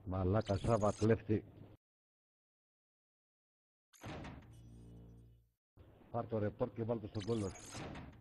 Μαλάκα Σάβα κλέφτη. Πάρ' το ρεπόρτ και βάλ' το στον κόλλο σου.